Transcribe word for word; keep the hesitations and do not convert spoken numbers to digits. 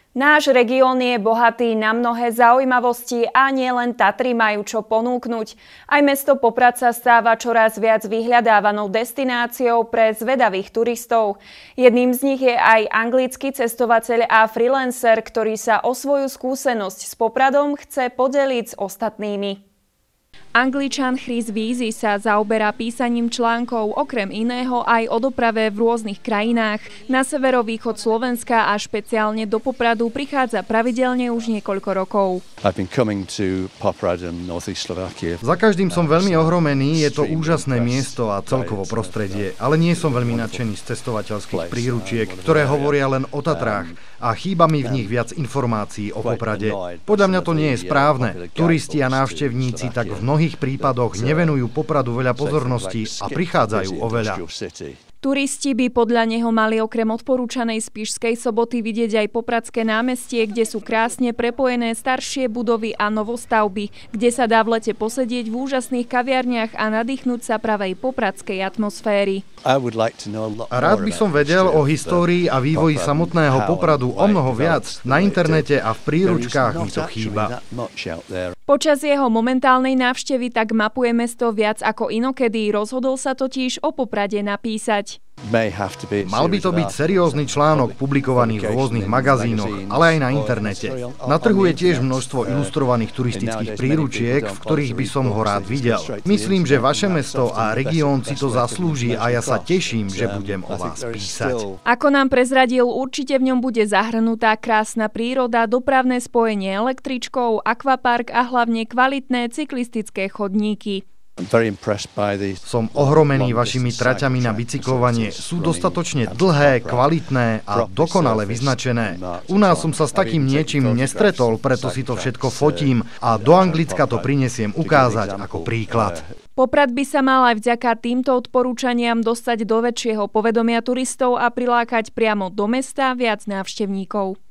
Náš región je bohatý na mnohé zaujímavosti a nielen Tatry majú čo ponúknuť. Aj mesto Poprad sa stáva čoraz viac vyhľadávanou destináciou pre zvedavých turistov. Jedným z nich je aj anglický cestovateľ a freelancer, ktorý sa o svoju skúsenosť s Popradom chce podeliť s ostatnými. Angličan Chris Weezy sa zaoberá písaním článkov okrem iného aj o doprave v rôznych krajinách. Na severovýchod Slovenska a špeciálne do Popradu prichádza pravidelne už niekoľko rokov. Za každým som veľmi ohromený, je to úžasné miesto a celkovo prostredie, ale nie som veľmi nadšený z cestovateľských príručiek, ktoré hovoria len o Tatrách a chýba mi v nich viac informácií o Poprade. Podľa mňa to nie je správne. Turisti a návštevníci tak v mnohých prípadoch nevenujú Popradu veľa pozornosti a prichádzajú o veľa. Turisti by podľa neho mali okrem odporúčanej Spišskej Soboty vidieť aj Popradské námestie, kde sú krásne prepojené staršie budovy a novostavby, kde sa dá v lete posedieť v úžasných kaviarniach a nadýchnúť sa pravej popradskej atmosféry. Rád by som vedel o histórii a vývoji samotného Popradu o mnoho viac. Na internete a v príručkách mi to chýba. Počas jeho momentálnej návštevy tak mapuje mesto viac ako inokedy, rozhodol sa totiž o Poprade napísať. Mal by to byť seriózny článok publikovaný v rôznych magazínoch, ale aj na internete. Na trhu je tiež množstvo ilustrovaných turistických príručiek, v ktorých by som ho rád videl. Myslím, že vaše mesto a región si to zaslúži a ja sa teším, že budem o vás písať. Ako nám prezradil, určite v ňom bude zahrnutá krásna príroda, dopravné spojenie električkou, akvapark a hlavne kvalitné cyklistické chodníky. Som ohromený vašimi traťami na bicyklovanie. Sú dostatočne dlhé, kvalitné a dokonale vyznačené. U nás som sa s takým niečím nestretol, preto si to všetko fotím a do Anglicka to prinesiem ukázať ako príklad. Poprad by sa mal aj vďaka týmto odporúčaniam dostať do väčšieho povedomia turistov a prilákať priamo do mesta viac návštevníkov.